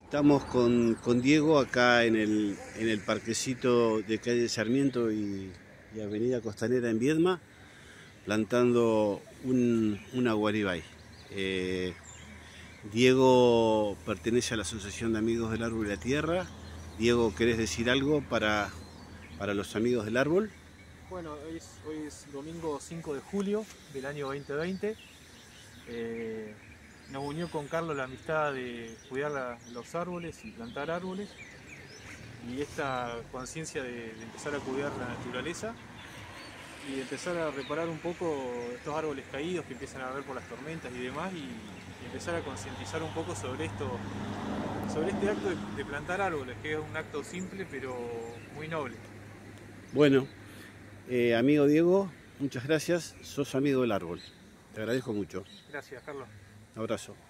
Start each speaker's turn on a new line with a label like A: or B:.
A: Estamos con Diego acá en el parquecito de calle Sarmiento y Avenida Costanera en Viedma, plantando una guaribay. Diego pertenece a la Asociación de Amigos del Árbol y la Tierra. Diego, ¿querés decir algo para los amigos del árbol?
B: Bueno, hoy es domingo 5 de julio del año 2020. Nos unió con Carlos la amistad de cuidar los árboles y plantar árboles, y esta conciencia de empezar a cuidar la naturaleza y de empezar a reparar un poco estos árboles caídos que empiezan a ver por las tormentas y demás, y empezar a concientizar un poco sobre este acto de plantar árboles, que es un acto simple pero muy noble.
A: Bueno, amigo Diego, muchas gracias. Sos amigo del árbol. Te agradezco mucho.
B: Gracias, Carlos.
A: Un abrazo.